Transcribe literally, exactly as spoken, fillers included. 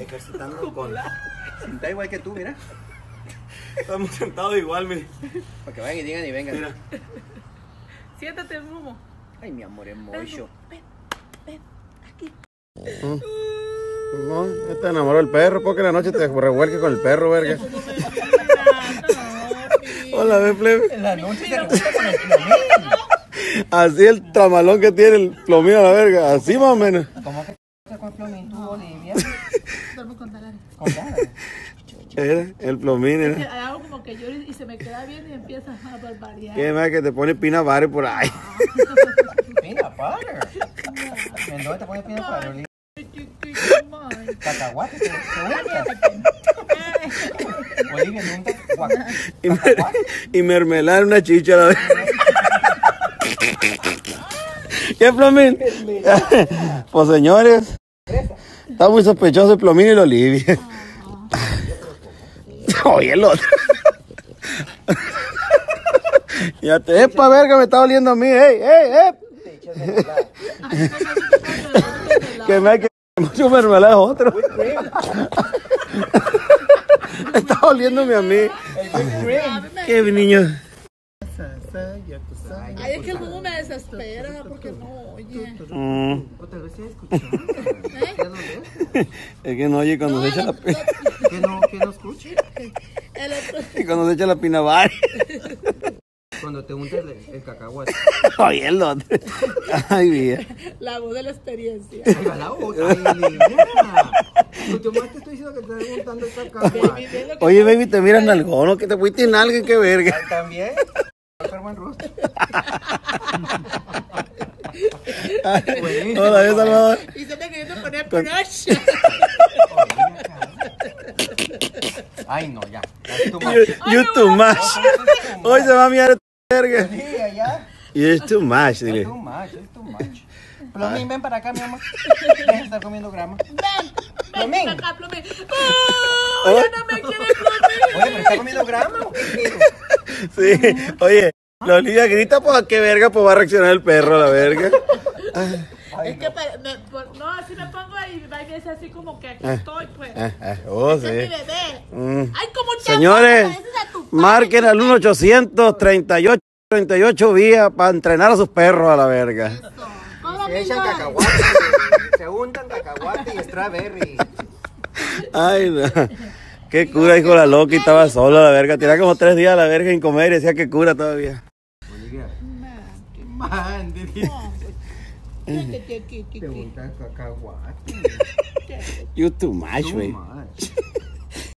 ejercitando con... Está igual que tú, mira. Estamos sentados igual, mire. Para que vayan y digan y vengan. Mira. Siéntate, Momo. Ay, mi amor, es mocho. Ven, ven, aquí. No, ya te enamoró el perro, porque la noche te revuelque con el perro, verga. Hola, ve, plebe. En la noche se revuelve con el plomín. Así el tramalón que tiene el plomín a la verga, así más o menos. ¿Cómo que con el plomín tú, Olivia? Duermo con Dalari. Con nada. Era el plomín, Es que era. hago como que lloro y se me queda bien y empieza a barbarear. ¿Qué más que te pone pina bar por ahí? Peanut butter. ¿En dónde te pones peanut butter, Olivia? Cacahuate, ¿te gusta? Olivia, nunca. Y, mer y mermelar una chicha a la vez. ¿Qué plomín? Pues señores, está muy sospechoso el plomín y la Olivia. Oye, el otro. Ya te epa, verga, me está oliendo a mí. ¡Ey, ey, ey! Que me hay que mucho mermelada es otro. Está oliéndome a mí. Qué niño. Ay, es que el Momo me desespera porque no oye. Mm. O tal vez se escuchó. Es que no oye cuando No, se echa no, la pina. ¿Que no, que no escuche? El otro. Y cuando se echa la pina bar. Cuando te untas el, el cacahuate. Oye, el otro. Ay, vida. La voz de la experiencia. Ay, va la otra. Ay, niña. Yo más te estoy diciendo que te estás untando el cacahuate. Oye, baby, te miras nalgón, que te fuiste en alguien, qué verga. Ay, también. Buen rostro. Ay, hola, ¿ves, Salvador? Y se me queriendo poner crush. Ay, no, ya. Ya too much. You, you too much. Hoy se va a mirar esta verga. Sí, allá. You too much, Es dile. too much, es too much. Plomín, ven para acá, mi amor. Deja de estar comiendo grama. Ven, ven Plomín. para acá, Plomín. ¡Oh! Ya no me quiere Plomín. Oye, ¿pero está comiendo grama o qué quiero? Sí, oye, la Olivia grita, pues a qué verga, pues va a reaccionar el perro a la verga. Ay, Es que pa- me- por- no, así me pongo y va y me dice así como que aquí Ah. estoy, pues. ah, ah, oh, Ese es mi sí. bebé. Mm. Ay, como un Señores, chamaco, pareces a tu padre. marquen al uno ochocientos treinta y ocho treinta y ocho vías para entrenar a sus perros a la verga. Hola, Se echan amiga. cacahuate. Se untan cacahuate y strawberry. Ay, no. Qué cura, hijo, la loca, y estaba sola a la verga. Tenía como tres días a la verga sin comer y decía que cura todavía. Olivia. Man, dile. Te- te- te- te- Te untan cacahuate. You too much, Too wey. much.